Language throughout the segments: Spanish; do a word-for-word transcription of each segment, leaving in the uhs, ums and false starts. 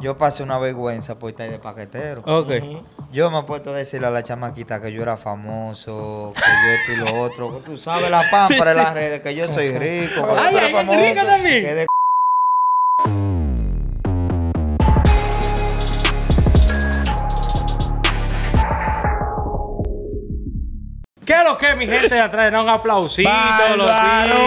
yo pasé una vergüenza por estar de paquetero. Ok. Ujú. Yo me he puesto a decirle a la chamaquita que yo era famoso, que yo esto y lo otro. Que tú sabes la pámpara en las redes, que yo soy rico. que Ay, yo ay, soy ay, rica también. que de ¿Qué es lo que mi gente de atrás? Un aplausito, los ¡Bárbaro!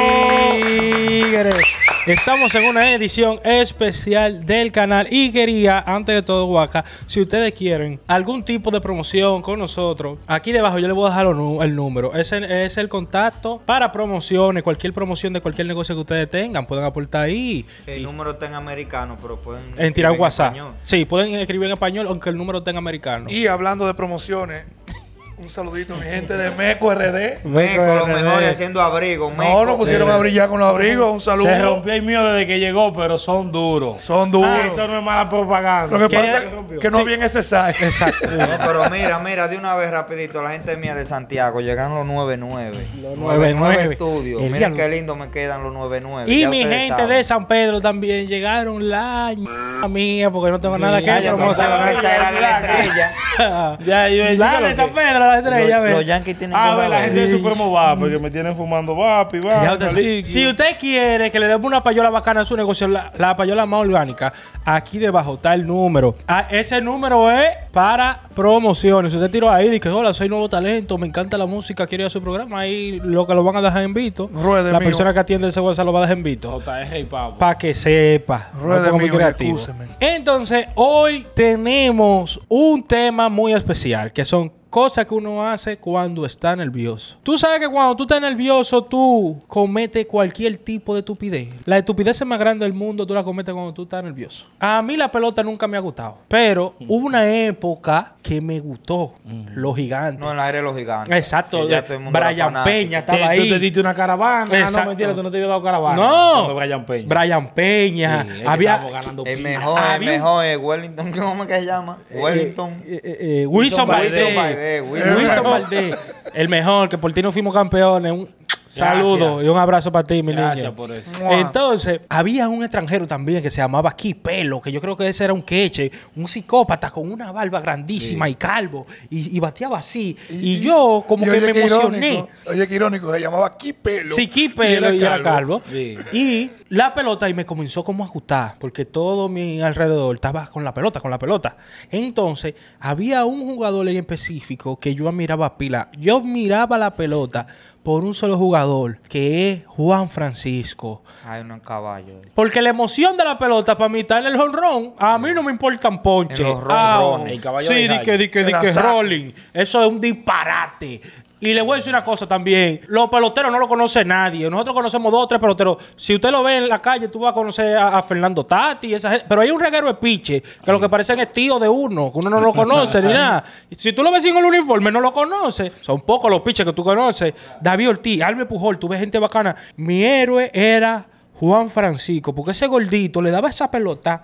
tigres. Estamos en una edición especial del canal y quería, antes de todo, Guaca, si ustedes quieren algún tipo de promoción con nosotros, aquí debajo yo les voy a dejar el número. Ese es el contacto para promociones, cualquier promoción de cualquier negocio que ustedes tengan, pueden aportar ahí. El y, número está en americano, pero pueden en tirar escribir WhatsApp. español. Sí, pueden escribir en español, aunque el número esté en americano. Y hablando de promociones, un saludito a mi gente de Meco R D. Meco, los mejores haciendo abrigo. No, Meco, nos pusieron de- a brillar con los abrigos. Un saludo. Se rompió el mío desde que llegó, pero son duros. Son duros. Ah, eso no es mala propaganda. Lo que ¿Qué pasa se es rompió? que no Sí. bien ese size. Exacto. No, pero mira, mira, de una vez rapidito, la gente mía de Santiago, llegan los nueve nueve. Los nueve nueve nueve nueve. estudios. El Miren diablo. qué lindo me quedan los nueve nueve. Y ya mi ustedes gente saben. de San Pedro también llegaron la ñ- mía, porque no tengo Sí. nada que Ah, yo promocionar. pensaba que esa era de la estrella. Ya, yo decía Dale, que San lo que- Pedro, la estrella, Los, ve. los Yankees tienen Ah, que ve, la beber. gente de Supremo Vape, que me tienen fumando vape, Ya vape, usted- líquido. si usted quiere que le demos una payola bacana a su negocio, la, la payola más orgánica, aquí debajo está el número. Ah, ese número es para promociones. Si usted tiró ahí y dice, hola, soy nuevo talento, me encanta la música, quiero ir a su programa, ahí lo que lo van a dejar en visto. Ruede La mío. persona que atiende ese WhatsApp lo va a dejar en visto. J R y Pavo. Para que sepa. Ruede No pongo muy mío, creativo. excúseme. Entonces, hoy tenemos un tema muy especial, que son cosas que uno hace cuando está nervioso. Tú sabes que cuando tú estás nervioso, tú cometes cualquier tipo de estupidez. La estupidez más grande del mundo, tú la cometes cuando tú estás nervioso. A mí la pelota nunca me ha gustado, pero hubo una época que me gustó. Los gigantes. No, en la era de los gigantes. Exacto. Que ya todo el mundo era Brian fanático. Peña Te- estaba Tú ahí. te diste una caravana. Ah, Exacto. no, mentira, tú no te habías dado caravana. No. Cuando Brian Peña. Brian Peña. Sí, es que había estábamos ganando El pila. mejor, el Había un- mejor es Wellington. ¿Cómo es que se llama? Wellington. Eh, eh, eh, Wilson Valdés. Wilson Valdés, Wilson Wilson Valdés. El mejor, que por ti no fuimos campeones. Un saludo y un abrazo para ti, mi Gracias niño. por eso. Mua. Entonces, había un extranjero también que se llamaba Kipelo, que yo creo que ese era un queche, un psicópata con una barba grandísima y calvo, y, y bateaba así. Y, yo como Y que oye, me qué emocioné. irónico, Oye, qué irónico. Se llamaba Kipelo. Sí, Kipelo y era calvo. Sí. Y la pelota y me comenzó como a gustar, porque todo mi alrededor estaba con la pelota, con la pelota. Entonces, había un jugador en específico que yo admiraba pila. Yo miraba la pelota por un solo jugador, que es Juan Francisco. Hay uno en caballo. Porque la emoción de la pelota para mí está en el jonrón. A mí no me importan ponches. En los Ah, jonrones. El caballo sí, de di Jaime. que, di que, di En que la saca. rolling. Eso es un disparate. Y le voy a decir una cosa también. Los peloteros no lo conoce nadie. Nosotros conocemos dos o tres peloteros. Si usted lo ve en la calle, tú vas a conocer a, a Fernando Tati. Esa gente. Pero hay un reguero de piche que lo que parecen es tío de uno, que uno no lo conoce ni nada. Y si tú lo ves sin el uniforme, no lo conoces. Son pocos los piches que tú conoces. David Ortiz, Albert Pujol, tú ves gente bacana. Mi héroe era Juan Francisco, porque ese gordito le daba esa pelota.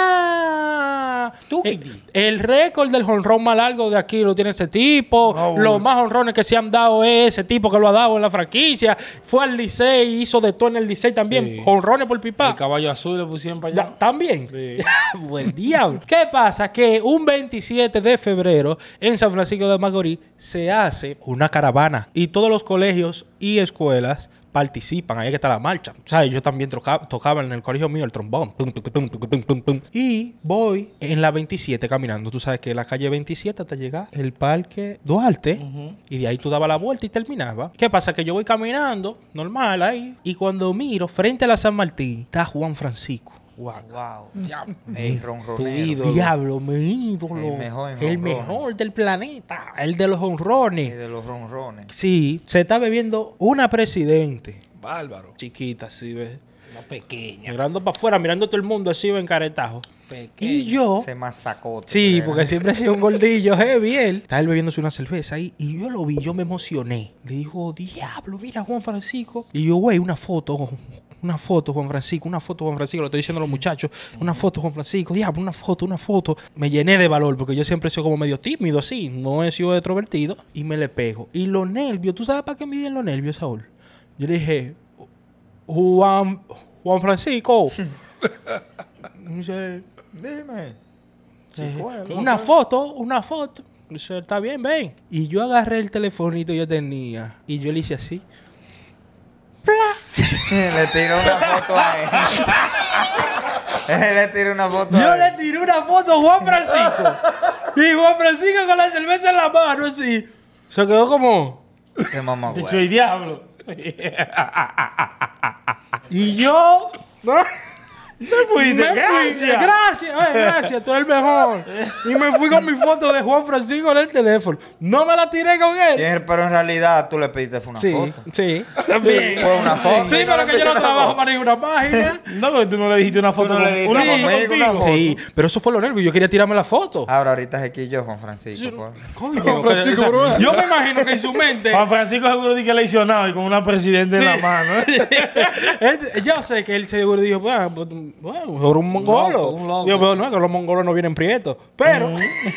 ¡Ah! El, el récord del jonrón más largo de aquí lo tiene ese tipo. Ah, Los bueno. más jonrones que se han dado es ese tipo que lo ha dado en la franquicia. Fue al Licey, hizo de todo en el Licey también. Sí. Jonrones por pipa. El caballo azul le pusieron para allá. Da- También. Sí. Buen diablo. ¿Qué pasa? Que un veintisiete de febrero en San Francisco de Macorís se hace una caravana y todos los colegios y escuelas participan. Ahí es que está la marcha. O sea, yo también tocaba, tocaba en el colegio mío el trombón. Tum, tum, tum, tum, tum, tum, tum. Y voy en la veintisiete caminando. Tú sabes que la calle veintisiete hasta llegar el parque Duarte. Y de ahí tú dabas la vuelta y terminaba. ¿Qué pasa? Que yo voy caminando normal ahí. Y cuando miro frente a la San Martín está Juan Francisco. Wow. Wow. Ya. El Tu ronronero. ídolo. Diablo, mi ídolo. El mejor en El jonrones. mejor del planeta. El de los Y honrones. de los ronrones. Sí, se está bebiendo una presidente. Bárbaro. Chiquita, sí, ves. Una pequeña. Mirando para afuera, mirando a todo el mundo así, en caretajo. Pequeña. Y yo. Ese masacote. Sí, ¿verdad? porque siempre ha sido un gordillo heavy él. Estaba él bebiéndose una cerveza ahí y yo lo vi, yo me emocioné. Le dijo, diablo, mira Juan Francisco. Y yo, güey, una foto, una foto Juan Francisco, una foto Juan Francisco. Lo estoy diciendo a los muchachos, una foto Juan Francisco, diablo, una foto, una foto. Me llené de valor porque yo siempre he sido como medio tímido así, no he sido extrovertido. Y me le pego. Y los nervios, ¿tú sabes para qué me dieron los nervios, Saúl? Yo le dije, Juan, Juan Francisco. Me dice, Dime. eh, Chicuelo. una foto, una foto. Me dice, está bien, ven. Y yo agarré el telefonito que yo tenía y yo le hice así. Le tiró una foto a él. Él le tiró una foto Yo a le él. tiré una foto a Juan Francisco. Y Juan Francisco con la cerveza en la mano, así. Se quedó como. Qué mamá, Dicho güey. el diablo. Y yo. Me fuiste. Me fui. Gracias. Gracias, ay, gracias, tú eres el mejor. Y me fui con mi foto de Juan Francisco en el teléfono. No me la tiré con él. Y- Pero en realidad tú le pediste fue una Sí, foto. sí. Fue una foto. Sí, y pero le que yo no pediste trabajo una para ninguna página. No, pero tú no le dijiste una foto. no le con- dijiste una conmigo, foto una contigo. foto. Sí, pero eso fue lo nervio. Yo quería tirarme la foto. Ahora ahorita es aquí yo, Juan Francisco. pues. Coño, Juan que- Francisco o sea, Bruja. yo me imagino que en su mente. Juan Francisco seguro di que lesionado y con una presidente en la mano. Él- yo sé que él seguro dijo, bueno, pues, bueno, sobre un mongolo. loco, un loco. Yo, pero no, que los mongolos no vienen prietos. Pero.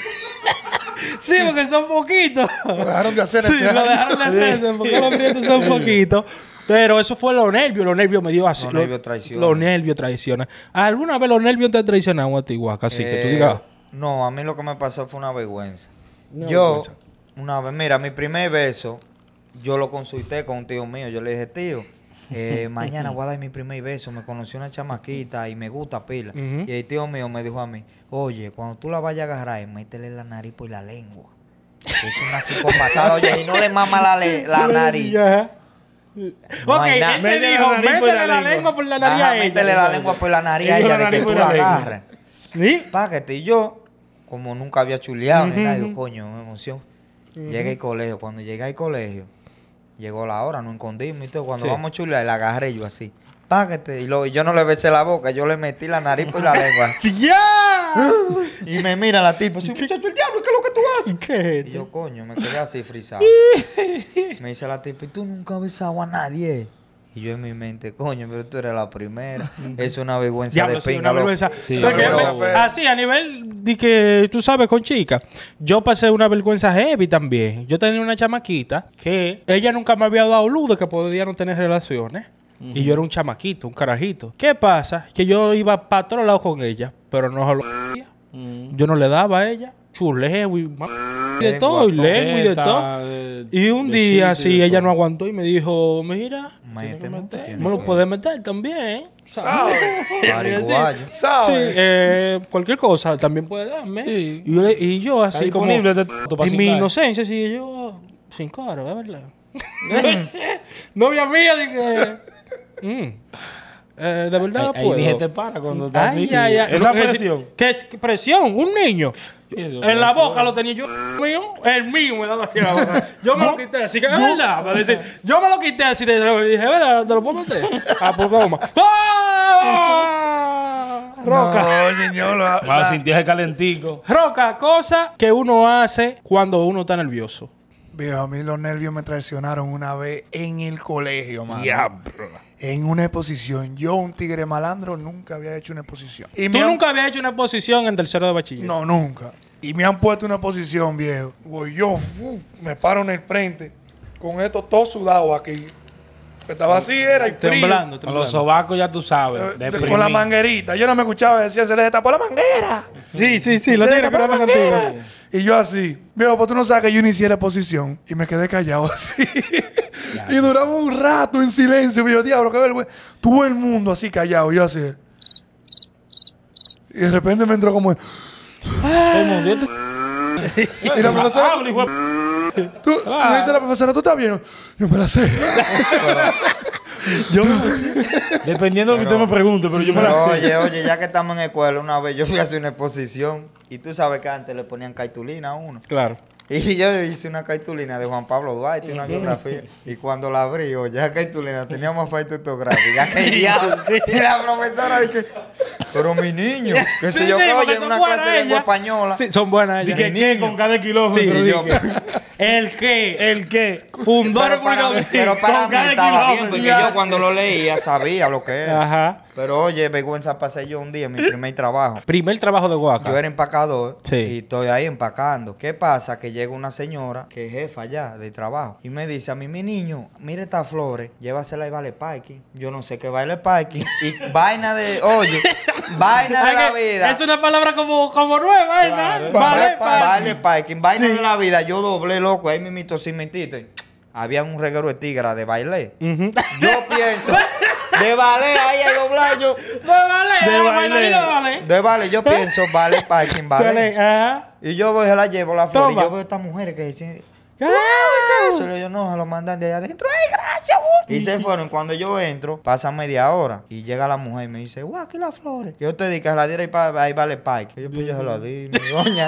sí, porque son poquitos. Lo dejaron de hacer sí, ese lo año. dejaron de hacer, porque los prietos son poquitos. Pero eso fue los nervios. Los nervios me dio así. Los nervios traicionan. Los nervios traicionan. ¿Alguna vez los nervios te traicionan a ti, Guaca? Así que tú Eh, digas. No, a mí lo que me pasó fue una vergüenza. Una yo, vergüenza. una vez, mira, mi primer beso, yo lo consulté con un tío mío. Yo le dije, tío, eh, mañana voy a dar mi primer beso. Me conoció una chamaquita y me gusta pila. Ujú. Y el tío mío me dijo a mí, oye, cuando tú la vayas a agarrar, métele la nariz por la lengua. Es una psicopatada, oye, y no le mama la, le- la nariz. Ajá. No ok, hay nada. él te Métele la dijo, nariz por métele la la lengua. lengua por la nariz Ajá, a ella. métele la lengua por la nariz a Dijo ella la de que nariz tú por la la lengua. agarres. ¿Sí? Páquete. Y yo, como nunca había chuleado ni Ujú, nada, ujú. digo, coño, me emoción. Llegué al colegio. Cuando llegué al colegio, llegó la hora, nos escondimos y todo. Cuando Sí. vamos a chulear, la agarré yo así. Páquete. Y luego yo no le besé la boca, yo le metí la nariz por la lengua. ¡Ya! Y me mira la tipa, así, muchacho, el diablo, ¿qué es lo que tú haces? ¿Qué es Y esto? yo, coño, me quedé así frisado. Me dice la tipa, ¿y tú nunca has besado a nadie? Y yo en mi mente, coño, pero tú eres la primera. Es una vergüenza Diablo, de sí, una pinga. lo- vergüenza. Sí, Porque pero- me- así, a nivel de que tú sabes, con chicas, yo pasé una vergüenza heavy también. Yo tenía una chamaquita que ella nunca me había dado luz de que podía no tener relaciones. Y yo era un chamaquito, un carajito. ¿Qué pasa? Que yo iba para todos lados con ella, pero no se lo hacía. Mm. Yo no le daba a ella chuleo y ma- de Lengua, todo, y lengua y de Esta, todo. de- Y un de día, sitio y sí, de ella todo. no aguantó y me dijo, mira, Méteme, meter. tiene me lo que- puedes meter también. ¿Sabes? Pariguayo. Sí, ¿Sabes? eh, cualquier cosa también puede darme. Sí. Y, yo le- y yo Está así como... disponible este t- para Y mi cincar. inocencia, sí, yo... Sin caro, es verdad. Novia mía, dije... mm, eh, de verdad Ahí, ahí puedo. dije te para cuando está Ay, así. ay, ay. Esa No, es decir, presión. ¿Qué es qué presión? Un niño. Eso, En la presión. boca lo tenía yo. Mío, el mío me daba así en la boca. Yo me lo quité así que es verdad. Para decir, yo me lo quité así de y dije, ¿verdad? ¿Te lo puedo meter? Ah, pues vamos. ¡Ah! Roca. No, niño, la, Cuando la- sintió ese calentico. Roca, cosa que uno hace cuando uno está nervioso. Viejo, a mí los nervios me traicionaron una vez en el colegio, mano. Diablo. En una exposición. Yo, un tigre malandro, nunca había hecho una exposición. Y ¿Tú me han- nunca habías hecho una exposición en tercero de bachiller? No, nunca. Y me han puesto una posición, viejo. Voy yo, uf, me paro en el frente, con esto todo sudado aquí. Que estaba así, era y frío. Temblando, Con los temblando. sobacos ya tú Eh, sabes. de- deprimí. con la manguerita. Yo no me escuchaba, decía, se le destapó la manguera. Sí, sí, sí. Se Lo le tienes que destapó la hablar contigo. manguera. Y yo así, viejo, pues tú no sabes que yo no hiciera exposición. Y me quedé callado así. y duraba un rato en silencio. Y yo, diablo, qué vergüenza. Todo el mundo así callado, yo así. Y de repente me entró como... Todo el mundo, este- Y la profesora... Habla, hijo de- Tú, me dice la profesora, ¿tú estás bien? Yo me la sé. Dependiendo de lo que usted me pregunte, pero yo me Pero la sé. oye, oye, ya que estamos en escuela, una vez yo fui a hacer una exposición y tú sabes que antes le ponían cartulina a uno. Claro. Y yo hice una cartulina de Juan Pablo Duarte, una biografía. Y cuando la abrí, oye, esa cartulina tenía más falta ortográfica que el diablo. Y la profesora dice, pero mi niño, que si Sí, yo sí, que porque oye en son una buenas clase de lengua ellas. española. Sí, son buenas ¿Y ellas. qué, Mi qué niño. con cada kilómetro? Sí, Y Di yo, que- ¿El qué? ¿El qué? Fundó pero República para, Dominicana. pero para Con mí cada estaba bien, kilómetro, porque ya. yo cuando lo leía sabía lo que era. Ajá. Pero oye, vergüenza pasé yo un día en mi primer trabajo. Primer trabajo de guaca. Yo era empacador Sí. y estoy ahí empacando. ¿Qué pasa? Que llega una señora que es jefa ya de trabajo y me dice a mí, mi niño, mire estas flores, llévasela y vale parking. Yo no sé qué vale parking. Y vaina de, oye, vaina de Ay, la que vida. Es una palabra como, como nueva esa. Claro. Vale, Vale, vale. vale parking. Vaina de la vida. Yo doblé, loco. Ahí mismito, sin mentirte. Había un reguero de tigra de baile. Ujú. Yo pienso, de vale, ahí a doblar yo. De vale, De de baile. vale. vale. De vale, yo pienso, vale parking, vale. Sale, ajá. Y yo voy, se la llevo la flor. Toma. Y yo veo estas mujeres que dicen, Ah. ¿qué es eso? Y yo, no, se lo mandan de allá adentro. ¡Ay, gracias, bu! Y se fueron. Cuando yo entro, pasa media hora. Y llega la mujer y me dice, guau, aquí las flores. Yo te di que se la diera ahí, pa, ahí vale parking. Yo, pues yo se la di, mi doña.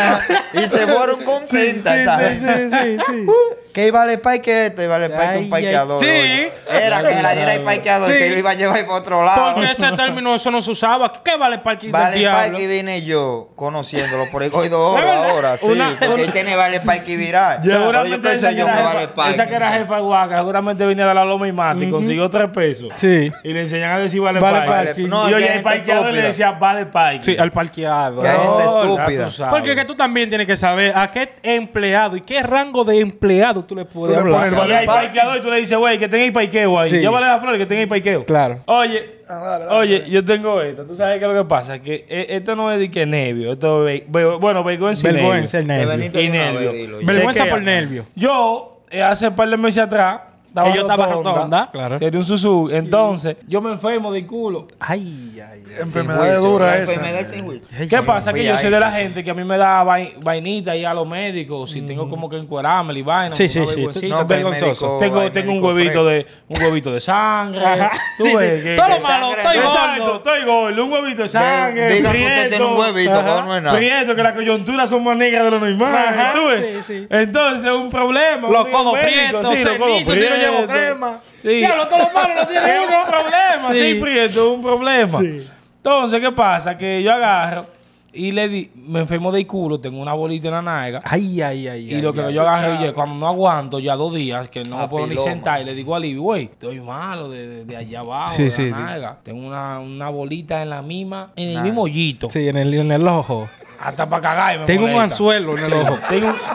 Y se fueron contentas, ¿sabes? sí, sí. ¿Qué vale parque esto? Y vale parque Ay, un parqueador. ay. oye. Sí. Era que se la diera el parqueador y Sí. que lo iba a llevar para otro lado. Porque ese término eso no se usaba. ¿Qué vale parking del Vale diablo? Parque vine yo conociéndolo por el coido oro ¿De verdad? ahora, sí. Una- porque él tiene Vale Parque viral. Pero yo Seguramente qué esa sé que, yo que era Vale jefa, Parque. esa que era jefa de Guaca, seguramente venía de la Loma y Mate y consiguió tres pesos. Sí. Y le enseñan a decir vale, Vale parking. parking. No, y es oye, que el hay gente parqueador le estúpida. decía vale parking. Sí, al parqueado. Que hay gente No, estúpida. ya tú sabes. Porque que tú también tienes que saber a qué empleado y qué rango de empleado tú le puedes Tú le hablar. pones Y vale hay parking. parqueador y tú le dices, güey, que tenga el parqueo ahí. Sí. Llévale la flor que tenga el parqueo. Claro. Oye, Ah, dale, dale, oye, dale. yo tengo esta. ¿Tú sabes qué es lo que pasa? Que eh, esto no es de que nervio. Esto es, ve- bueno, vergüenza y Vergüenza, el nervio. De nervio. Benito Y de una nervio. vez, dilo ya. Vergüenza Chequea. por nervio. Yo, eh, hace un par de meses atrás, Que yo estaba rotonda, claro. Tenía un Suzuki. Entonces, yo me enfermo del culo. Ay, ay, ay. Enfermedad dura La esa. enfermedad sin juicio. ¿Qué pasa? Que Voy yo ahí. soy de la gente que a mí me da vai- vainita y a los médicos. Si tengo como que encuerarme y vaina. Sí, una sí, sí. vergüencita. No, que hay vergonzoso. médico- Tengo, hay tengo un médico huevito fresco. de un huevito de sangre. Ajá. Tú Sí, ves sí. que- Todo lo que malo, sangre- estoy Exacto, gordo. estoy gordo, un huevito de sangre. De- Digan que usted prieto. tiene un huevito, Ajá. pero no es nada. Prieto, que las coyunturas son más negras de lo normal. Ajá, ¿tú ves? sí, sí. Entonces, un problema. Los un codos médico, prietos, sí, los codos cenizos, si no llevo prietos. crema. Sí. Diablo, todos los malos no tienen Es uno. un problema, sí, Sí. prieto, un problema. Sí. Entonces, ¿qué pasa? Que yo agarro y le di, me enfermo del culo, tengo una bolita en la nalga. Ay, ay, ay. Y lo que yo agarro, oye, cuando no aguanto ya dos días, que no me puedo ni Papiloma. sentar, y le digo a Libby, güey, estoy malo de, de, de allá abajo, Sí, de sí, la sí. nalga. Tengo una, una bolita en la misma, en el Nah. mismo hoyito. Sí, en el, en el ojo. Hasta para cagar y me Tengo un molesta. anzuelo en el ojo. Tengo un-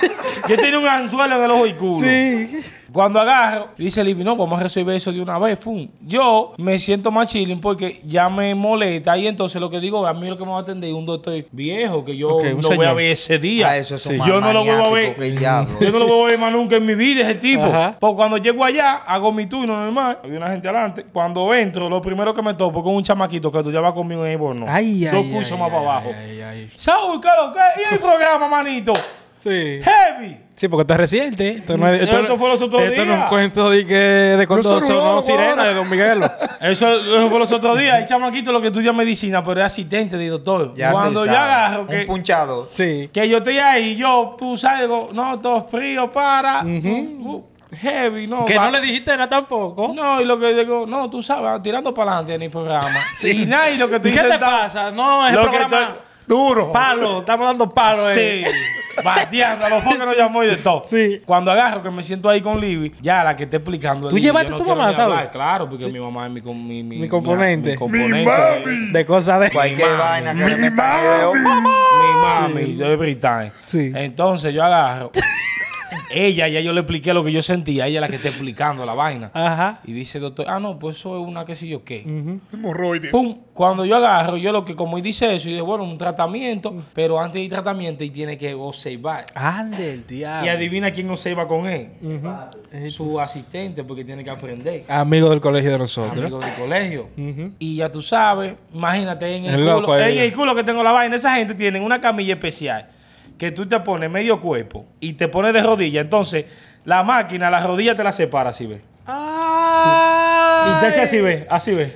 yo tengo un anzuelo en el ojo y culo. Sí. Cuando agarro, dice Libby, no, vamos a resolver eso de una vez. Fum. Yo me siento más chilling porque ya me molesta. Y entonces lo que digo, a mí lo que me va a atender es un doctor viejo que yo Ok, un no voy a señor. ver ese día. Ah, eso es Sí. más Yo no lo vuelvo a maniático ver. que el diablo. Yo no lo voy a ver más nunca en mi vida, ese tipo. Ajá. Porque cuando llego allá, hago mi turno normal. Había una gente adelante. Cuando entro, lo primero que me topo con un chamaquito que estudiaba conmigo en el bono. Ay, ay, Dos ay, cursos ay, más para ay, abajo. Ay, ay. Saúl, ¿qué es lo que? ¿Y el programa, manito? Sí. Heavy. Sí, porque esto es reciente. Esto, no es, Esto fue los otros esto no es días. un cuento de, que, de cuando Yo soy sonó urologo Sirena ahora. de Don Miguelo. Eso, eso fue los otros días. El chamaquito lo que estudia medicina, pero es asistente de doctor. Ya Cuando tú yo sabes. agarro Un que, punchado. Sí. que yo estoy ahí, yo, tú sabes, digo, no, todo frío para. uh, uh, heavy, no. Que va- no le dijiste nada tampoco. No, y lo que digo, no, tú sabes, tirando para adelante en el programa. Y nada, y lo que ¿Y estoy qué te sentado- pasa? No, es el Lo que programa. estoy- Duro. Palo, estamos dando palo. Sí, Eh. bateando, a los focos nos llamó y de todo. Sí. Cuando agarro que me siento ahí con Libby, ya la que esté explicando. ¿Tú Libby, llevaste yo a tu quiero mamá, ni hablar, sabes? Claro, porque mi mamá es mi, com- mi, mi, Mi componente. Mi, componente. mami. De cosas de. Cualquier mami. vaina que le metan video. ¡Mamá! Mi mami, de Britney. Sí. Entonces yo agarro. Ella, ya yo le expliqué lo que yo sentía. Ella es la que está explicando la vaina. Ajá. Y dice, doctor, ah, no, pues eso es una qué sé yo qué. Hemorroides. Pum. Cuando yo agarro, yo lo que como y dice eso, y dice, bueno, un tratamiento, pero antes del tratamiento y tiene que observar. Ande el diablo. Y adivina quién observa con él. Su asistente, porque tiene que aprender. Amigo del colegio de nosotros. Amigo del colegio. Ujú. Y ya tú sabes, imagínate en el, El culo, loco ahí. en el culo que tengo la vaina. Esa gente tiene una camilla especial que tú te pones medio cuerpo y te pones de rodilla. Entonces, la máquina, la rodilla te la separa, así ve. Ah. Y te hace así ve, así ve.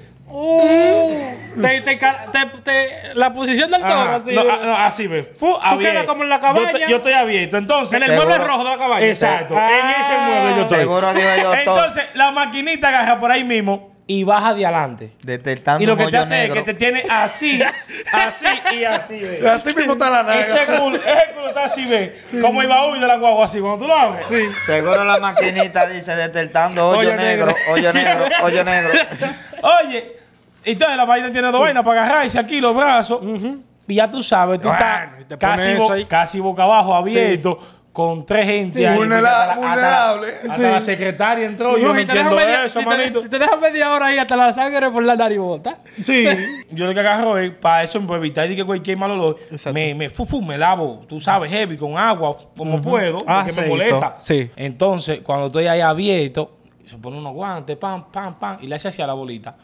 te, te, ca- te- te- la posición del toro. Ajá. así. No, ah, no, así ve. Fu, abierto. quedas como en la Yo cabaña. te- Yo, estoy abierto. Entonces, en el Seguro. mueble rojo de la cabaña. exacto. Ah. En ese mueble yo estoy. Seguro dijo el doctor. Entonces, la maquinita agarra por ahí mismo y baja de adelante. Detectando Y lo un que te hoyo hace negro. es que te tiene así, así y así, ve. Así mismo está la Ese naga. culo, ese culo está así, ve. Como el baúl de la guagua, así, cuando tú lo abres. Sí. Seguro la maquinita dice detectando hoyo, Hoyo negro, negro. hoyo negro, hoyo negro. Oye, Entonces la vaina tiene dos vainas para agarrarse aquí los brazos. Y ya tú sabes, tú Bueno, estás y te casi, pones bo- eso ahí. casi boca abajo, abierto, con tres gente Sí, ahí. vulnera- porque hasta la- vulnerable. Hasta, la- hasta Sí. la secretaria entró. Yo no si te dejas entiendo media, eso, si te, manito. si te dejas media hora ahí hasta la sangre por la nariz bota. Sí, yo lo que agarro es para eso, para evitar de que cualquier mal olor, me, me, fu, fu, me lavo, tú sabes, heavy, con agua, como puedo, porque Aceito, me molesta. sí. Entonces, cuando estoy ahí abierto, se pone unos guantes, pam, pam, pam, y le hace hacia la bolita.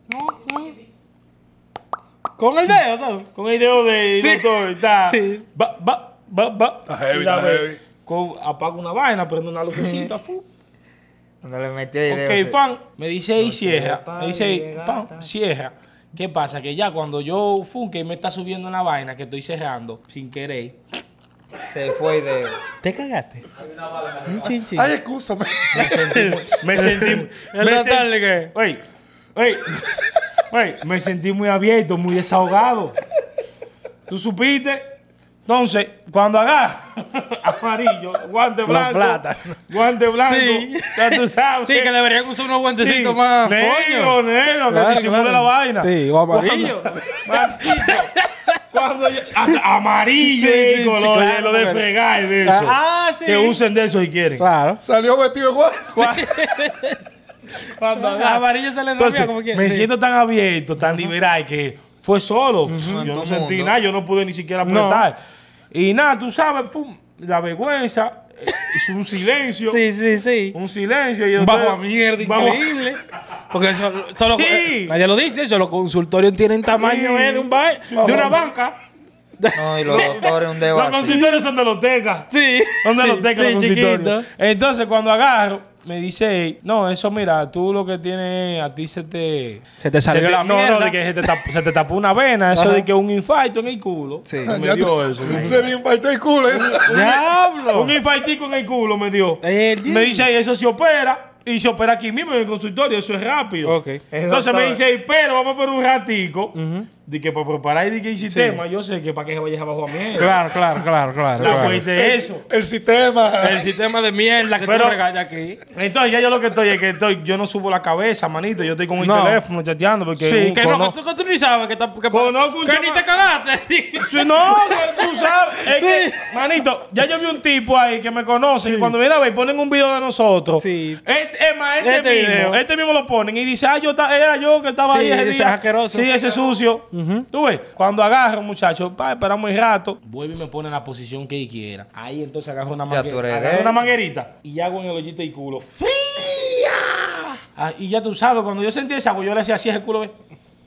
Con el dedo, ¿sabes? Con el dedo de Sí. doctor, está. Sí. Va, va, va, va. Está heavy, y la está ve- heavy. con- apago una vaina, prendo una lucecita, fu. Cuando le metí ahí Ok, de- fan, me dice ahí No cierra. te Me dice ahí, pares, pam, gata. cierra. ¿Qué pasa? Que ya cuando yo fun, que me está subiendo una vaina que estoy cerrando sin querer. Se fue de... ¿Te cagaste? Un chinchín. Ay, excúsame. Me sentí muy, me sentí, ¿El me Natal sentí, qué? oye, oye, oye, me sentí muy abierto, muy desahogado. ¿Tú supiste? Entonces, cuando agarra amarillo, guante blanco, plata. guante blanco, Sí. ya tú sabes. Sí, que deberían usar unos guantecitos Sí, más. negro, coño. negro, que Claro, disimule claro. la vaina. Sí, o amarillo. Cuando- Maldito. Cuando yo- hasta amarillo Sí, y sí, color, sí, claro, lo de porque- fregar de eso. Ah, sí. Que usen de eso si quieren. Claro. Salió vestido igual. Cuando A agarra- amarillo se le Entonces, rabia como quiera. me Sí. siento tan abierto, tan liberal que fue solo. Yo En no tu sentí mundo. nada, yo no pude ni siquiera No. apretar. Y nada, tú sabes, pum, la vergüenza, eh, es un silencio. Sí, sí, sí. Un silencio. Y yo Bajo estoy- a mierda, bajo- increíble. Porque eso, solo, Sí. eh, nadie lo dice, eso, los consultorios tienen tamaño Sí. eh, de un ba- de una banca. No, y los doctores un dedo Los así. consultorios son de los tecas. Sí. Son de los Sí, tecas sí, los consultorios. chiquito. Entonces, cuando agarro, me dice, "Ey, no, eso mira, tú lo que tienes, a ti se te... Se te salió la no, mierda. no, de que se te, tapó, se te tapó una vena, eso Ajá. de que un infarto en el culo. Sí. Me Ya dio tú- eso. Se le impactó el culo. ¿eh? ¡Diablo! Un infartico en el culo me dio. El Me dice, "Ey, eso se opera. Y se opera aquí mismo en el consultorio, eso es rápido. Ok. Entonces me doctor. dice, "Ey, pero vamos por un ratico. De que para preparar y de que el sistema, yo sé que para que se vaya abajo a mierda. Claro, claro, claro, claro. La claro. fuerte de eso. El sistema. El sistema de mierda que Pero- tú regañas aquí. Entonces ya yo lo que estoy es que estoy, yo no subo la cabeza, manito. Yo estoy con el No. teléfono chateando porque Sí, un- que no, cono- que tú, que tú ni sabes que, ta- que, Conozco un que chama- ni te cagaste. Sí, no, que tú sabes. Es Sí. que, manito, ya yo vi un tipo ahí que me conoce. Que cuando viene a ver, ponen un video de nosotros. Sí. Este, es más, este, Este mismo. video. Este mismo lo ponen y dice, ah, yo ta- era yo que estaba Sí, ahí ese ese día. asqueroso. Sí, ese sucio. Tú ves, cuando agarro, muchacho, pa, esperamos un rato. Vuelve y me pone en la posición que él quiera. Ahí entonces agarro una, Ya tú mangue- eres agarro de- una manguerita y hago en el hoyito el culo. ¡Fría! Ah, y ya tú sabes, cuando yo sentí esa agua, yo le hacía así el culo. ¿ves?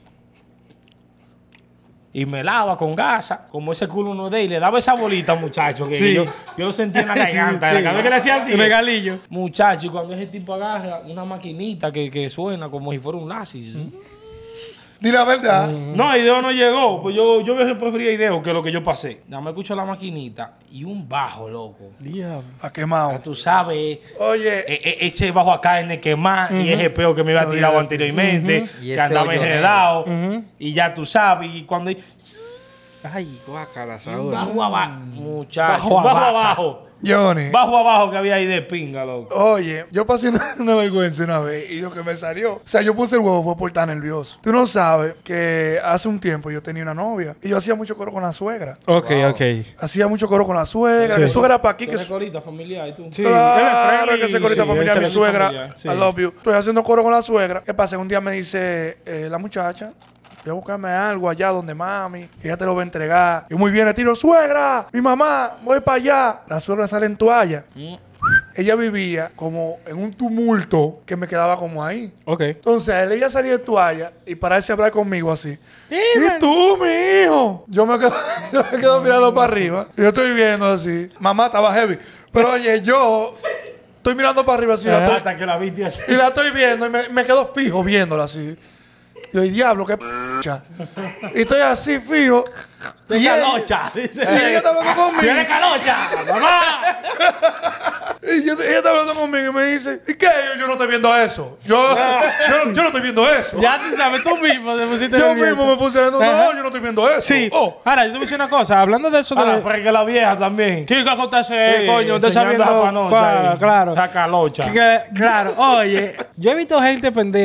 Y me lava con gasa, como ese culo no es de él. Y le daba esa bolita, muchacho, que Sí. yo, yo lo sentía en la garganta. Sí. Cada vez que le hacía así. Un regalillo. Muchacho, y cuando ese tipo agarra una maquinita que, que suena como si fuera un lasis. Di la verdad. No, Ideo no llegó. Pues yo, yo prefería Ideo que lo que yo pasé. Nada más escucho la maquinita y un bajo, loco. Ha Ya quemado. tú sabes, Oye. e- e- ese bajo a carne quemado y ese peo que me había Soy tirado yo. anteriormente, Y que ese andaba hoyo enredado. Y ya tú sabes, y cuando hay Ay, guácala, bajo abajo, muchacho, Bajo bajo, abajo. abajo, Johnny. bajo abajo que había ahí de pinga, loco. Oye, yo pasé una, una vergüenza una vez y lo que me salió. O sea, yo puse el huevo fue por estar nervioso. Tú no sabes que hace un tiempo yo tenía una novia y yo hacía mucho coro con la suegra. Ok, ok. Hacía mucho coro con la suegra. Sí. Que suegra para aquí. ¿Tú Que eres corita familiar y tú? Sí. Claro, él es que se corita friendly, familiar, sí, mi él es suegra. familiar, sí. I love you. Estoy haciendo coro con la suegra. ¿Qué pasa? Un día me dice eh, la muchacha, voy a buscarme algo allá donde mami, que ella te lo va a entregar. Y muy bien, le tiro, suegra, mi mamá, voy para allá. La suegra sale en toalla. Mm. Ella vivía como en un tumulto que me quedaba como ahí. Ok. Entonces, él, ella salía de toalla y pararse a hablar conmigo así. ¿Y tú, mi hijo? Yo me quedo, yo me quedo mirando para arriba. Y yo estoy viendo así. Mamá estaba heavy. Pero oye, yo estoy mirando para arriba así. La estoy- Hasta que la viste así. y la estoy viendo y me, me quedo fijo viéndola así. Yo, y diablo, qué p***cha. Y estoy así fijo. De Y ella- calocha. Dice. y ella está hablando conmigo. ¡Viene calocha! ¡Mamá! Y yo- ella está hablando conmigo y me dice, ¿y qué? Yo, yo no estoy viendo eso. Yo, yo, yo no estoy viendo eso. Ya tú sabes, tú mismo te pusiste Yo nervioso. mismo me puse no, Ajá. no, yo no estoy viendo eso. Sí. Oh. Ahora, yo te voy a decir una cosa. Hablando de eso A la de... freca la vieja también. ¿Qué acontece, Sí, coño? Usted enseñando sabiendo... a panocha Claro, ahí. claro. La calocha. Que- claro. Oye, yo he visto gente pendeja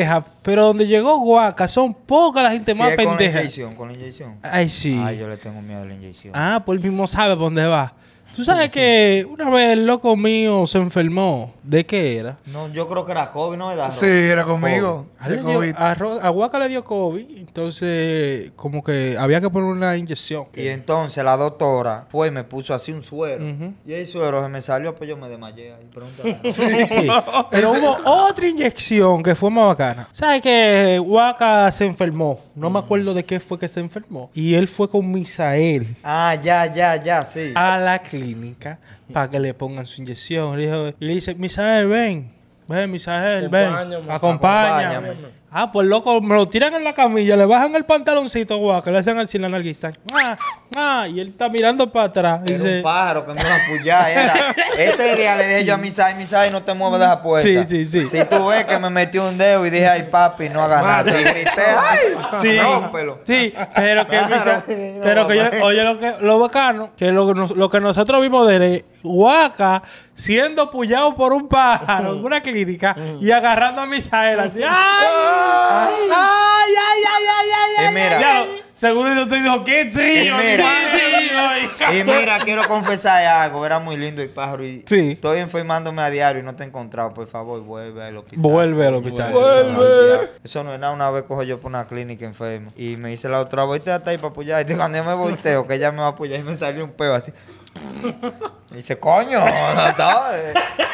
Pero donde llegó Guaca, son pocas las gente Si más es con la pendeja. inyección, con la inyección. Ay, sí. Ay, yo le tengo miedo a la inyección. Ah, pues él mismo sabe por dónde va. Tú sabes que una vez el loco mío se enfermó. ¿De qué era? No, yo creo que era COVID, ¿no? Era Sí, era conmigo. A, de él le dio- COVID. a Ro- a Guaca le dio COVID, entonces como que había que poner una inyección. Y entonces la doctora fue y me puso así un suero. Ujú. Y el suero se me salió, pues yo me desmayé ahí. Pregúntale. Sí. Pero hubo otra inyección que fue más bacana. ¿Sabes que Guaca se enfermó? No me acuerdo de qué fue que se enfermó. Y él fue con Misael Ah, ya, ya, ya, sí. a la clínica para que le pongan su inyección. Le dijo- y le dice, Misael, ven. Ven, Misael, ven. Acompáñame. Acompáñame. Acompáñame. Ah, pues loco, me lo tiran en la camilla, le bajan el pantaloncito, Guaca, le hacen así la nalguista. Ah, ah, y él está mirando para atrás. Y Era dice, un pájaro que me iba a apoyar. Era. Ese día le dije yo a Misai, Misai, no te muevas de la puerta. Sí, sí, sí. Si tú ves que me metí un dedo y dije, ay, papi, no hagas nada. Si grité, ay, sí, rómpelo. sí, pero que, Claro, Misa- no, pero que yo- mamá. oye lo que lo bacano, que lo, nos- lo que nosotros vimos de él es Guaca siendo pullado por un pájaro en una clínica y agarrando a Misael así. ¡Ay! ¡Ay, ay, ay, ay, ay! Y mira, Ya, seguro yo te dijo, qué trío, Y mira. qué trío. y mira, quiero confesar algo. Era muy lindo el pájaro. Y Sí. estoy enfermándome a diario y no te he encontrado. Por favor, vuelve al hospital. Vuelve al hospital. Vuelve. Eso no es nada. Una vez cojo yo por una clínica enfermo. Y me dice la otra, voy hasta ahí para apoyar. Y cuando yo me volteo, que ella me va a apoyar, y me salió un peo así. Y dice, coño, no está. eh".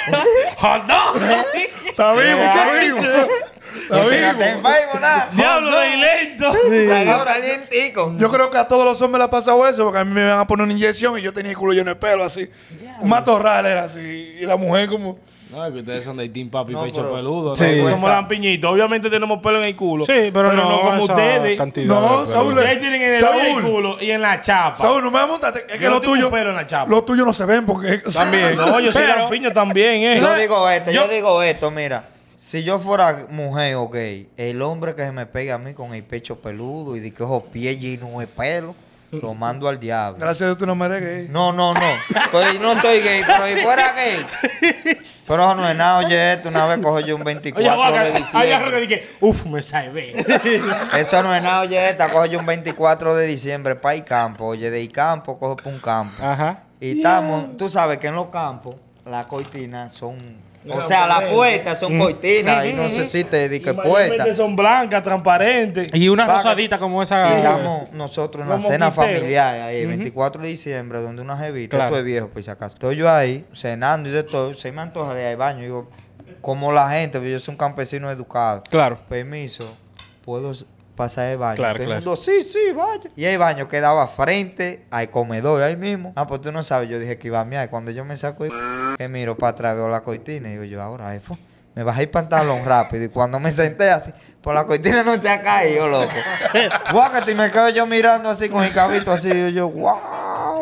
Está vivo, está vivo. Está Porque no te vivo. enfermo, nada. Diablo de lento. Salió calientico. Yo creo que a todos los hombres le ha pasado eso, porque a mí me iban a poner una inyección y yo tenía el culo lleno de pelo así. Un matorral era así. Y la mujer como... No, es que ustedes son de Team Papi No, Pecho pero- Peludo. Sí. Nosotros somos Esa- lampiñitos. Obviamente tenemos pelo en el culo. Sí, pero, no, como esa ustedes. cantidad No, de pelo. Saúl, Ustedes tienen en el Saúl. hoyo el culo y en la chapa. Saúl, no me vas a montar. Es que Yo no lo tengo tuyo... pelo en la chapa. Los tuyos no se ven porque... También. No, yo soy Pero- lampiño también, eh. Yo digo esto, yo, yo- digo esto, mira. Si yo fuera mujer o gay, el hombre que se me pega a mí con el pecho peludo y de que ojos pies llenos de pelo, lo mando al diablo. Gracias a Dios tú no me eres gay. No, no, no. Pues no soy gay, pero si fuera gay. Pero eso no es nada, oye, esto una vez cojo yo un Oye, veinticuatro Guaca, de hay algo que diciembre. dije, uf, me salvé. Eso no es nada, oye, esta cojo yo un veinticuatro de diciembre para ir campo. Oye, de ir campo, cojo para un campo. Ajá. Y estamos, tú sabes que en los campos las cortinas son, o Transparentes. sea, las puertas son cortinas y no se existe de que puertas. Mayormente son blancas, transparentes. Y una Vaca- rosadita como Y esa. estamos nosotros en la Como cena quiteo. familiar, ahí, el veinticuatro de diciembre, donde una jevita, Claro. esto es viejo, por si acaso. Estoy yo ahí, cenando y de todo, se me antoja de ir al baño. Digo, como la gente, yo soy un campesino educado. Claro. Permiso, ¿puedo s- pasar el baño? Claro, Todo el claro. mundo, sí, sí, vaya. Y el baño quedaba frente al comedor, ahí mismo. Ah, pues tú no sabes, yo dije que iba a mirar. Cuando yo me saco, que miro para atrás, veo la cortina y digo yo, ahora, eso. Me bajé el pantalón rápido y cuando me senté así, por la cortina no se ha caído, loco. Guácate, y me quedo yo mirando así con el cabito así, digo yo, wow.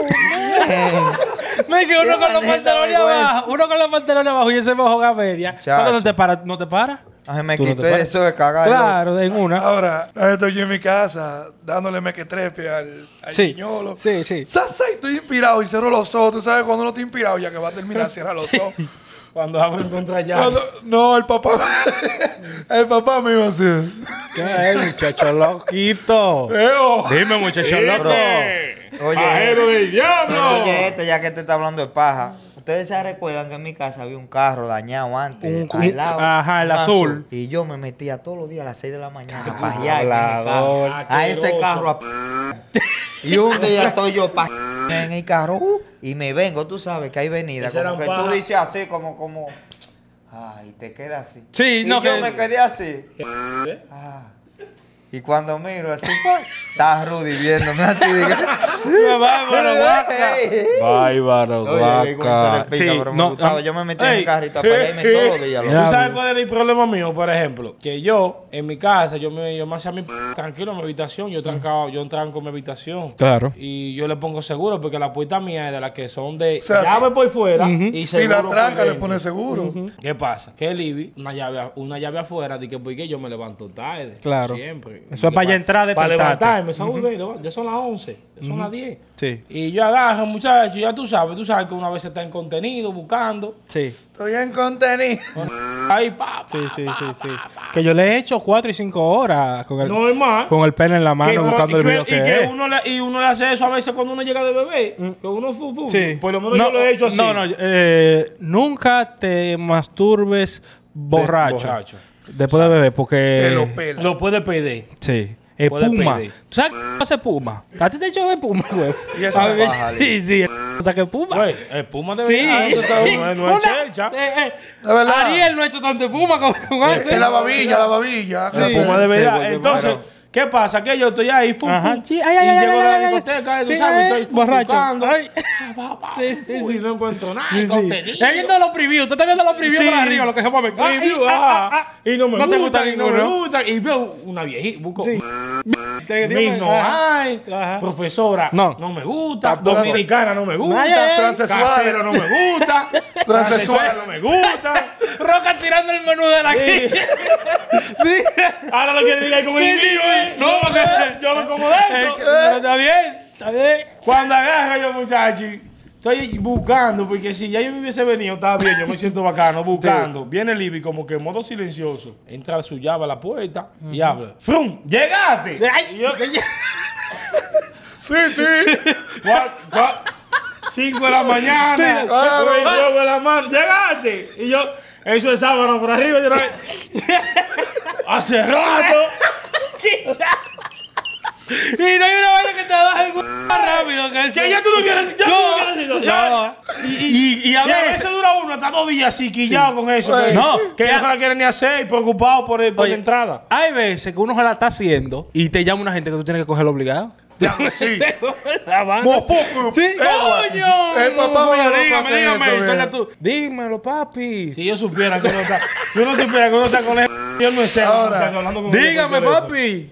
man". No es que uno Qué con los maldita pantalones vergüenza. abajo, uno con los pantalones abajo y ese bajo a media. Chacho. Cuando no te para, no te para. Ay, me Tú no quité te paras. eso de cagar. Claro, en una. Ahora, ahora estoy yo en mi casa dándole mequetrefe al, al Sí. niñolo. Sí, sí. Sasa, y estoy inspirado y cierro los ojos. Tú sabes cuando uno está inspirado ya que va a terminar, cierra los ojos. Cuando hago encontrar ya. Cuando- no, el papá. El papá me iba a decir. ¿Qué es, muchacho loquito? Eo. Dime, muchacho loco. Oye, ¡Pajero del diablo! pero oye, este, ya que te está hablando de paja. Ustedes se recuerdan que en mi casa había un carro dañado antes. Un- al lado, ajá, el un azul. Y yo me metía todos los días a las seis de la mañana a pajear con el hablador. carro. A ese carro a p- Y un día estoy yo pa en el carro uh, y me vengo, tú sabes que hay venida. Ese era Como un que tú paja. dices así, como, como. Ay, te queda así. Sí, y no, yo que- me quedé así. Ah. Y cuando miro así, ¡ay! Está Rudy viéndome así. Digo, Bárbaro, guaca. "Ey". Bárbaro, Oye, qué vergüenza de pica, Sí, pero me no, gustaba. ah, Yo me metía en Ey. el carrito a pelearme todos los días. ¿Tú loco. Ya, sabes amigo. cuál era el problema mío, por ejemplo? Que yo, en mi casa, yo me, yo me hacía mi p tranquilo en mi habitación. Yo trancaba, yo tranco mi habitación. Claro. Y yo le pongo seguro porque la puerta mía es de las que son de O sea, llave si- por fuera y Si la seguro por tranca le dentro. pone seguro. ¿Qué pasa? Que el Ibi, una llave, a- una llave afuera, de que porque yo me levanto tarde. Claro. Siempre. Eso es para ya entrar de Para despertarte. levantarme, Saúl, ve, levanta, ya son las once, ya son las diez. Sí. Y yo agarro, muchachos, ya tú sabes, tú sabes que una vez está en contenido, buscando. Sí. Estoy en contenido. ahí, pa, pa, Sí, sí, pa, sí, pa, sí. pa, pa. Que yo le he hecho cuatro y cinco horas con el, No es más. con el pene en la mano Que no- buscando y el que- video y que, que es. uno le, y uno le hace eso a veces cuando uno llega de bebé. Que uno fu, fu. Sí. Por lo menos no, yo lo he hecho así. No, no, eh, nunca te masturbes borracho. borracho. Después de beber, porque... Te lo pela. Lo puede pedir. Sí. Es Puede puma. pedir. ¿Tú sabes qué hace puma? ¿A ti te he hecho ver puma, güey? Y esa A ver, baja, sí, sí. O sea, que puma. Güey, el puma de Sí, verdad. sí. No es- no es Una- chelcha. eh, eh, De verdad. Ariel no ha hecho tanto puma con, con Eh, ese. En la babilla, la babilla. El Sí. puma de verdad. porque, Entonces, bueno. ¿qué pasa? Que yo estoy ahí, fum, Ajá. fum, Sí, ay, ay, y ay, llego ay, a la ay, ay. discoteca, tú Sí, sabes, ay, estoy fum, borracho. buscando. Ay. Pa, pa, Sí, fu, sí, fu, sí. y no encuentro nada, Sí, de sí. contenido. Está viendo los previews. Tú estás viendo los previews Sí. para arriba, lo que se mueve. Review, Ay, ah, ah, ah, y no me No te gusta, gusta y no me ninguno. gusta. Y veo una viejita, busco. Sí. Te- Miss dime, no ajá. hay, Ajá. profesora No. no me gusta, Trans- dominicana no me gusta, Ay, ay, ay. Transexual. casero no me gusta, transexual no me gusta. Roca tirando el menú de la Sí. Sí. Ahora lo quiere decir con el Sí, inglés, sí, ¿eh? sí. No, porque yo no como de Eh, eso. que- pero está bien, está bien. Cuando agarra yo, muchachos, estoy buscando, porque si ya yo me hubiese venido, estaba bien, yo me siento bacano, buscando. Viene Libby como que en modo silencioso. Entra su llave a la puerta y habla. ¡Frum! ¡Llegaste! Ay, Y yo, Sí, sí. Cua- cua- Cinco de la mañana. Sí, claro. Con el huevo en la mano. Llegaste. Y yo, eso es sábado por arriba. Yo no- Hace rato. Y no hay una vaina que te baje el culo más rápido que eso. Que ya tú no quieres. Ya tú no quieres eso. Ya. No. Y, y, y a Ya, veces... eso dura uno hasta dos días así, quillado con eso. Que, No, que ya. no la quieren ni hacer y preocupado por, el- por Oye, la entrada. hay veces que uno se la está haciendo y te llama una gente que tú tienes que cogerlo obligado. Ya, sí. La banda. Mofoco. Sí, coño. El papá mío no dígame, hace dígame, eso, suena bien. tú. Dímelo, papi. Si yo supiera que uno está. Si uno supiera que uno está con el. Yo no sé. Ahora, muchacho, hablando con uno Dígame, por teléfono. papi.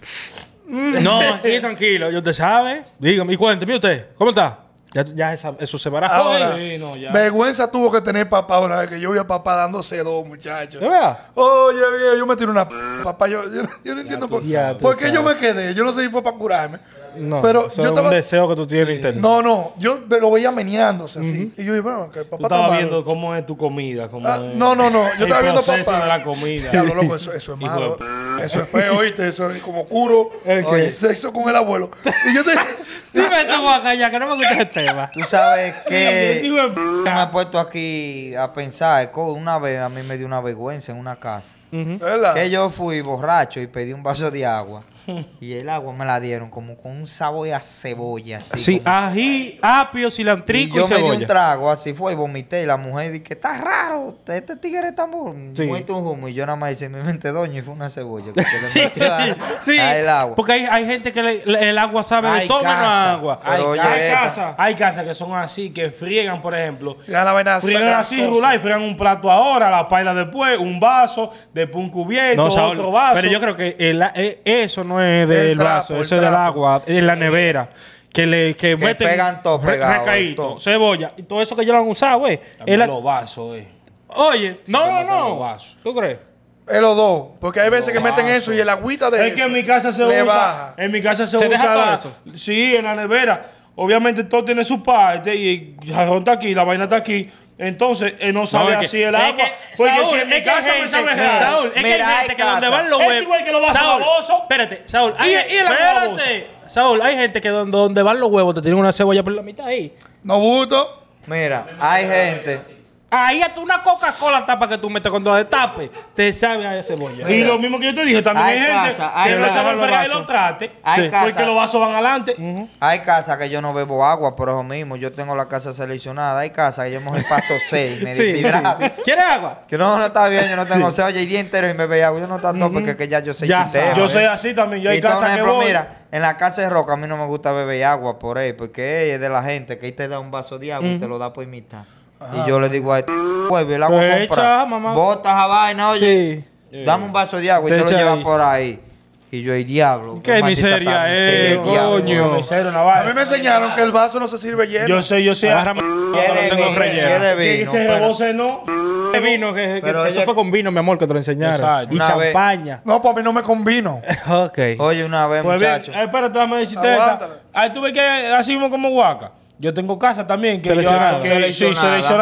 No, aquí tranquilo, yo te sabe. Dígame, y cuénteme usted, ¿cómo está? Ya, ya esa- eso se verá. Ahora, Sí, no, ya. vergüenza tuvo que tener papá una vez que yo vi a papá dándose dos, muchachos. ¿De verdad? Oye, viejo, yo me tiro una p. Papá, yo, yo, yo no entiendo por, ya tú por qué sabes. yo me quedé. Yo no sé si fue para curarme. No, pero eso yo es estaba. un deseo que tú tienes interno. No, no, yo me lo veía meneándose así. Y yo dije, bueno, que el Tú papá estabas está viendo malo. cómo es tu comida. Cómo Ah, es no, no, no, yo el estaba viendo proceso papá. de la comida. Diablo, loco, eso, eso es Hijo malo. de Eso es feo, ¿oíste? Eso es como curo. ¿El qué? Oye, sexo con el abuelo. Y yo te. Dime esto, Guaca, ya que no me gusta ese tema. Tú sabes que Hijo de yo me he puesto aquí a pensar. co- Una vez a mí me dio una vergüenza en una casa. ¿Verdad? Que yo fui borracho y pedí un vaso de agua. Y el agua me la dieron como con un sabor a cebolla. Así, Sí, como- ají, apio, y cilantrico y, yo me di un cebolla. trago, así fue, y vomité. Y la mujer dice que está raro, este tigre está muy Sí. muerto un humo. Y yo nada más hice mi mente doña y fue una cebolla que le metió a, Sí, a el agua. porque hay, hay gente que le- le- el agua sabe de Hay todo menos casa. agua. Hay, Pero oye, casa, esta- casa. hay casas que son así, que friegan, por ejemplo. Ya la vaina Friegan así, grasosa. rular, y friegan un plato ahora, la paila después, un vaso, después un cubierto, No, Saúl, otro vaso. pero yo creo que el- eh, eso no es del trapo, vaso, el eso es del trapo. agua, es la nevera. Que le que, meten pegan todo re- pegado, recaíto, todo. cebolla y todo eso que ellos lo han usado, güey. También Es la- los vasos, eh. Oye, no, no, meten los no. vasos. ¿Tú crees? Es los dos. Porque hay veces que meten vasos. eso y el agüita de Es eso que en mi casa se le usa. baja. En mi casa se, ¿Se usa. deja todo la- eso? Sí, en la nevera. Obviamente todo tiene su parte y el jajón está aquí, la vaina está aquí. Entonces, eh, no sabe es que- así el es agua. que, porque Saúl, si en mi es que hay casa me gente- sabe mira, raro. Saúl, es que Mira, hay hay gente que donde casa. van los Es huevos. igual que los vasos Saúl, babosos. espérate, Saúl. Hay, Y- y la espérate. Saúl, hay gente que donde, donde van los huevos te tienen una cebolla por la mitad ahí. No gusto. Mira, hay gente. Ahí hasta una Coca-Cola tapa que tú metes cuando la destapes, te sabe a cebolla. Y lo mismo que yo te dije, también hay, Hay gente casa, hay que no casa. sabe Los fregar y vasos. los trate. Hay Sí. casa. Porque los vasos van adelante. Hay casas que yo no bebo agua por eso mismo. Yo tengo la casa seleccionada. Hay casas que yo mejor paso seis, me Sí. deshidrato. ¿Quieres agua? Que no, no está bien, yo no tengo sed. Oye, el día entero y me veía agua. Yo no está todo porque que ya yo soy Ya sistema. sabes. Yo ¿eh? soy así también. Yo hay Y todo, casas un que ejemplo, voy. mira, en la casa de Roca a mí no me gusta beber agua por ahí, porque ella es de la gente que ahí te da un vaso de agua y te lo da por mitad. Y yo le digo a él, huevo, el agua Pues compra, echa, mamá. botas a vaina, oye, Sí. dame un vaso de agua y Te te lo echa llevas ahí. por ahí. Y yo, el diablo. Qué maldita miseria tal es, miseria, el diablo. coño. Yo me cero una A vaina. mí me enseñaron que el vaso no se sirve lleno. Yo sé, yo sé. Agárrame. Si es de Tengo vino, relleno. si es de Que vino, ese pero- rebose no. De vino, que, que- Pero eso ella- fue con vino, mi amor, que te lo enseñaron. Exacto. Y Una vez- champaña. No, pues a mí no me convino. Ok. Oye, una vez, Pues bien, muchacho. eh, espérate, déjame decirte esta. Aguántala. Ahí tú ves que así mismo como Guaca. Yo tengo casa también que Seleccionada. yo, que, sí, Seleccionada. seleccionada.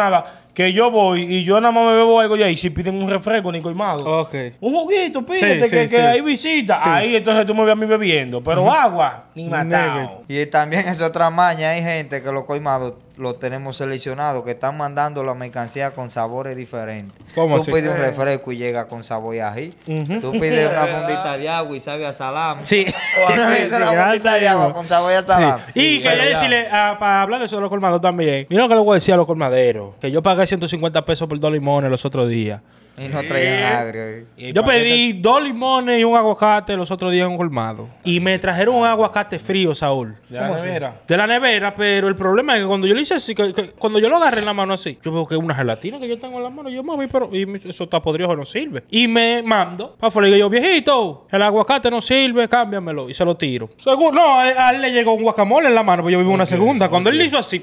que yo voy y yo nada más me bebo algo ya y si piden un refresco ni colmado. Ok. Un juguito, pídete, Sí, que, sí, que sí. hay visita. Sí. Ahí entonces tú me ves a mí bebiendo. Pero agua, ni matado. Y también es otra maña. Hay gente que los colmados los tenemos seleccionados, que están mandando la mercancía con sabores diferentes. ¿Cómo Tú así? pides un refresco y llega con sabor y ají. Ujú. Tú pides una fundita de agua y sabe a salami. Sí. O una Sí, fundita de agua con sabor y a salami. Sí. Y quería Pero ya. decirle, ah, para hablar de eso de los colmados también. Mira lo que le voy a decir a los colmaderos. Que yo pagué ciento cincuenta pesos por dos limones los otros días. Y no traían agrio. Y el Yo paquete- pedí dos limones y un aguacate los otros días en un colmado. Y me trajeron un aguacate frío, Saúl. De la nevera. De la nevera, pero el problema es que cuando yo le hice así, que, que- cuando yo lo agarré en la mano así, yo veo que es una gelatina que yo tengo en la mano. Yo, mami, pero y me- eso está podrido, no sirve. Y me mando para afuera y digo, yo, viejito, el aguacate no sirve, cámbiamelo. Y se lo tiro. Seguro, no, a, a él le llegó un guacamole en la mano, pues yo vivo una segunda. Cuando él le hizo así.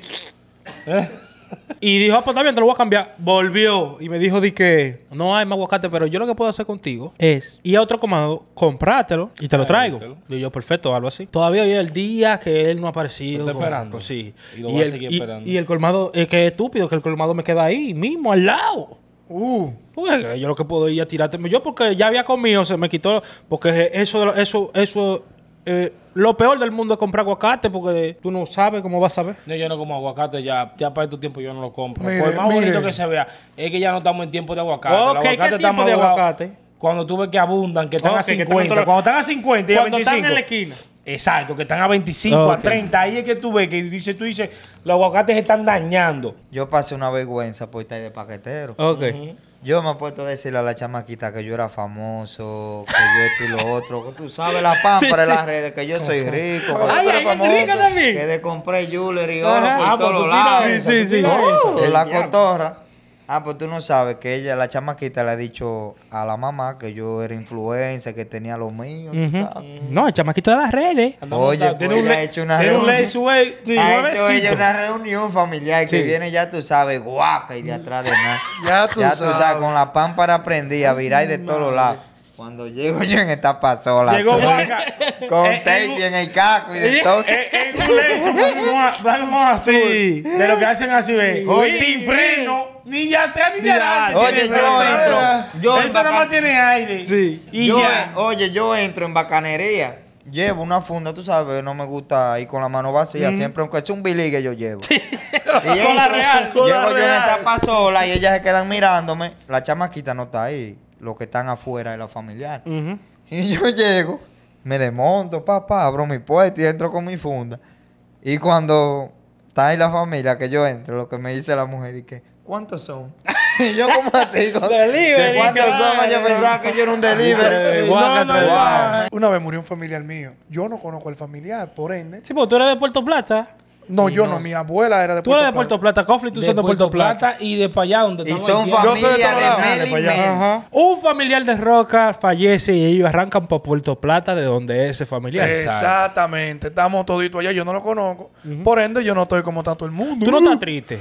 Y dijo, ah, pues está bien, te lo voy a cambiar. Volvió y me dijo, di que no hay más aguacate, pero yo lo que puedo hacer contigo es ir a otro comado, comprártelo y te lo traigo. Tráetelo. Y yo, perfecto, algo así. Todavía hoy es el día que él no ha aparecido. Está con- esperando. con- sí. Y lo va a el, seguir y- esperando. y el colmado, es que es estúpido que el colmado me queda ahí mismo, al lado. Uh. Pues, yo lo que puedo ir a tirarte. Yo porque ya había comido, se me quitó. Porque eso, de lo- eso, eso, eh, lo peor del mundo es comprar aguacate porque tú no sabes cómo vas a saber. No, yo no como aguacate ya. Ya para estos tiempos yo no lo compro. Mire, Por más mire. bonito que se vea, es que ya no estamos en tiempo de aguacate. Ok, El aguacate ¿qué está tipo de madurado aguacate? Cuando tú ves que abundan, que están Ok, a que están cincuenta. otro- Cuando están a cincuenta y a Cuando veinticinco. están en la esquina. Exacto, que están a veinticinco, a Ok. treinta. Ahí es que tú ves que dice, tú dices, los aguacates se están dañando. Yo pasé una vergüenza por estar de paquetero. Ok. Yo me he puesto a decirle a la chamaquita que yo era famoso, que yo esto y lo otro. Que tú sabes la pámpara en las redes, que yo soy rico. que Ay, yo ay, soy es rica que también. de compré jewelry y oro Ajá. por Ah, todos pues tú los tiras lados. esa, Sí, tú sí, tiras Oh, esa. la El diablo. cotorra. Ah, pues tú no sabes que ella, la chamaquita, le ha dicho a la mamá que yo era influencer, que tenía lo mío. tú Ujú. sabes. No, el chamaquito de las redes. Anda Oye, montado. pues un ella le- ha hecho una tiene un reunión. lace way, sí, Ha hecho nuevecito. ella una reunión familiar que Sí. viene ya, tú sabes, guaca y de atrás de nada. Ya tú sabes. con la pámpara prendida, virar y de todos los lados. Cuando llego yo en esta pasola, Llegó tú, Guaca. con Eh, tape eh, en el casco y de todo. Eh, eh, un lace blanco- blanco azul. Sí. De lo que hacen así, ve. Oye. Sin freno, ni de atrás ni de Ni de adelante. Oye, tiene yo freno. entro, yo Eso en nada más vaca- tiene aire. Sí. Y yo, ya. Oye, yo entro en bacanería. Llevo una funda, tú sabes, no me gusta ir con la mano vacía. Siempre, aunque es un biligue, yo llevo. Y Con la real, con Llego la yo en real. esa pasola y ellas se quedan mirándome. La chamaquita no está ahí. Los que están afuera de la familiar. Ujú. Y yo llego, me desmonto, papá, abro mi puerta y entro con mi funda. Y cuando está ahí la familia que yo entro, lo que me dice la mujer, dice, ¿cuántos son? Y yo como así, con- Delivery, ¿de cuántos claro. son? Yo pensaba que yo era un delivery. Eh, No, guaca, no, pero- no. Una vez murió un familiar mío. Yo no conozco al familiar, por ende. Sí, porque tú eres de Puerto Plata. No, Y yo no- no, mi abuela era de Tú Puerto eres de Puerto Plata. Cofre y tú De son de Puerto Plata. y de para allá donde Y estamos son haitianos. Yo soy de familia todos de lados. Mel Dale, y pa' allá. Mel. Ajá. Un familiar de Roca fallece y ellos arrancan por Puerto Plata, de donde es ese familiar. Exactamente. Estamos toditos allá. Yo no lo conozco. Por ende, yo no estoy como está todo el mundo. Tú no estás triste.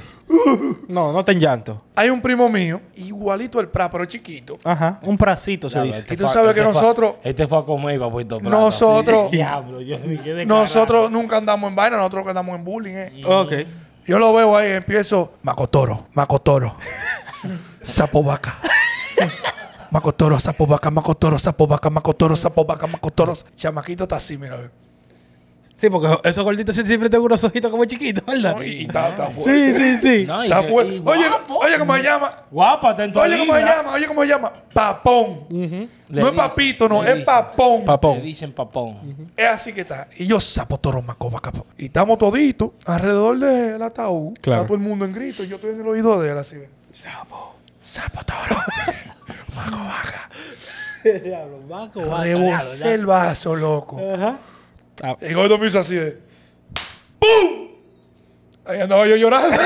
No, no te en llanto. Hay un primo mío, igualito el Pra, pero chiquito. Ajá. Un pracito se Diablo, dice. este Y tú fue- sabes que este fue- nosotros- Este fue a comer y para Puerto Plata. Nosotros- Diablo, yo ni qué de Nosotros nunca andamos en vaina, nosotros que andamos en bullying. eh. Ok. Yo lo veo ahí, empiezo. Macotoro, Macotoro. Sapo vaca. Macotoro, sapo vaca, Macotoro, sapo vaca, Macotoro, sapo vaca, Macotoro. Chamaquito está así, mira. Sí, porque esos gorditos siempre tengo unos ojitos como chiquitos, ¿verdad? No, y, y está, está fuerte. Sí, sí, sí. No, y Está que- fuerte. y Oye, guapo. oye, ¿cómo se llama? Guapa, está en tu Oye, ¿cómo se línea. llama? Oye, ¿cómo se llama? Papón. Le No es dicen, papito, no, le es dicen. papón. Le Papón. dicen papón. Es así que está. Y yo sapo toro, maco, vaca. po. Y estamos toditos alrededor del ataúd. Claro. Está todo el mundo en grito. Y yo estoy en el oído de él así. Sapo. Sapo toro. maco, vaca. Diablo, vaco, vaca, Rebosé diablo, el vaso, loco. Ajá. Ah, Y gordo me hizo así de. ¡Pum! Ahí andaba yo llorando.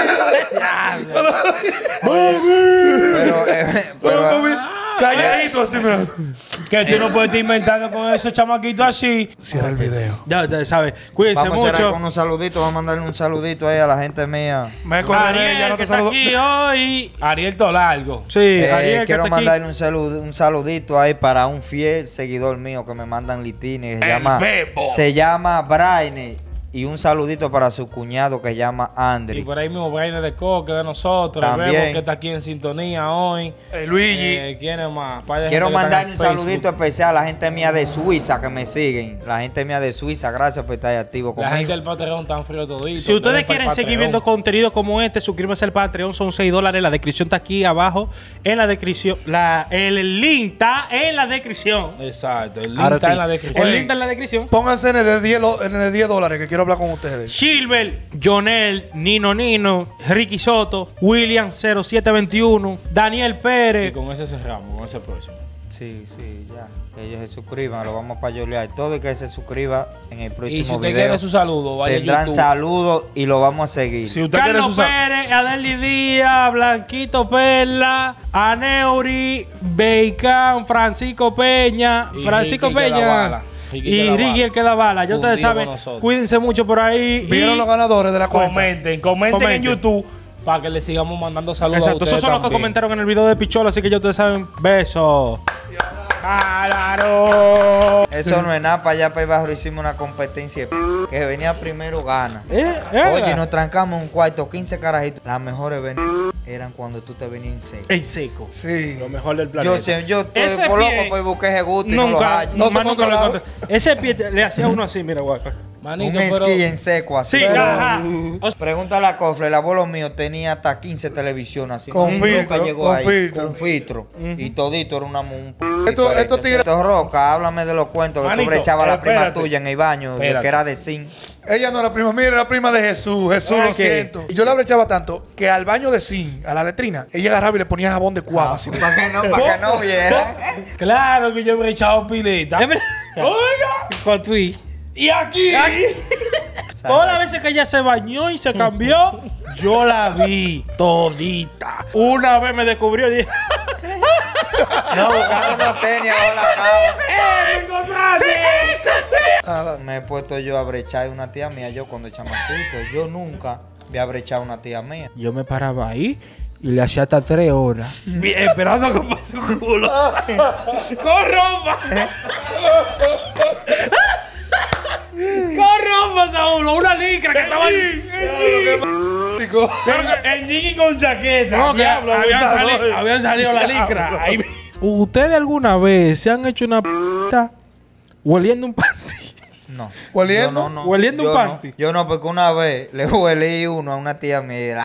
Pero, eh, Pero pero, mami, calladito así, mira. Que tú no puedes estar inventando con esos chamaquitos así. Cierra el video. ya ustedes saben. Cuídense vamos a cerrar mucho. con unos saluditos. Vamos a mandarle un saludito ahí a la gente mía. Me correré, Ariel, ya no que te está saludo. aquí hoy. Ariel Tolargo. Sí, Eh, Ariel, que quiero está aquí. mandarle un, salud, un saludito ahí para un fiel seguidor mío que me mandan litines. Se El llama, Bebo. se llama Braine. Y un saludito para su cuñado que llama Y Andri. por ahí mismo Brainer de Coque de nosotros. También. Vemos que está aquí en sintonía hoy. Eh, Luigi. Eh, ¿Quién es más? Par de Quiero gente que está mandarle en un Facebook. saludito especial a la gente mía de Suiza que me siguen. La gente mía de Suiza, gracias por estar ahí activo La conmigo. gente del Patreon tan frío todito. Si ustedes Denle para el quieren seguir Patreon. viendo contenido como este, suscríbanse al Patreon, son seis dólares. La descripción está aquí abajo. En la descripción, la, el, el link está en la descripción. Exacto. El link Ahora está sí. en la descripción. El link está en la descripción. Pónganse en el de diez, lo- en el de diez dólares que quiero hablar con ustedes. Gilbert, Jonel, Nino Nino, Ricky Soto, William cero siete veintiuno, Daniel Y Pérez. con ese cerramos, con ese próximo. Sí, sí, ya. Que ellos se suscriban, lo vamos a payolear. Todo el que se suscriba en el próximo Y si usted video quiere su saludo, vaya a tendrán YouTube. saludos y lo vamos a seguir. Si usted quiere Carlos su saludo. Pérez, Adeli Díaz, Blanquito Perla, Aneuri, Beicán, Francisco Peña, Y Francisco Ricky que da Peña bala. Ricky que y da Ricky bala. el que da bala. Ya ustedes Fundido saben, con nosotros. cuídense mucho por ahí. ¿Vieron y- los ganadores de la cuenta? Comenten, comenten, Comenten. en YouTube para que le sigamos mandando saludos a Exacto, ustedes esos son los que también. comentaron en el video de Pichola, así que ya ustedes saben, besos. ¡Claro! Eso no es nada, para allá para abajo hicimos una competencia de p- que venía primero gana. Eh, eh, Oye, nos trancamos en un cuarto, quince carajitos. Las mejores ven eran cuando tú te venías en seco. En seco. Sí. Lo mejor del planeta. Yo, sé- yo estoy Ese por pie- loco pues busqué ese gusto y no lo Nunca, hallo. No se más nunca lo controlaba. encontré. Ese pie te- le hacía uno así, mira, guaca. Manito, Un pero... esquí en seco así. Sí, Pero- ajá. O sea, Pregúntale a Cofre, el abuelo mío tenía hasta quince televisiones así. Con Nunca filtro, llegó con ahí, filtro. Con filtro. Y todito era una, un p- Esto- diferente. estos tigres- Esto, Roca, háblame de los cuentos que Manito, tú brechabas a la prima espérate. tuya en el baño, de Espérate. que era de zinc. Ella no era prima mía, era la prima de Jesús. Jesús, Ah, lo ¿qué? siento. Y yo la brechaba tanto que al baño de zinc, a la letrina, ella agarraba y le ponía jabón de cuava. así. Para que no, para que no viera. Claro que yo he echado pileta. es verdad. Oiga, Con Twi. y aquí. Todas las veces que ella se bañó y se cambió, yo la vi todita. Una vez me descubrió y dije, No, buscando unos tenis bajo la cama. ¡Eh, me encontraste! Ah, Me he puesto yo a brechar una tía mía, yo cuando chamaquito. Yo nunca había brechado una tía mía. yo me paraba ahí y le hacía hasta tres horas. Esperando que pase su culo. ¡Con ropa! ¡Con ropa, Saúl! Una licra que estaba ahí. Tico. En Jiggy con chaqueta. No, que Diablo, habían, abusador. salido, habían salido la licra. Ahí- ¿Ustedes alguna vez se han hecho una p*** hueliendo un panty? No. ¿Hueliendo? Yo no, no. ¿Hueliendo un Yo panty? No. Yo no, porque una vez le huelí uno a una tía mía.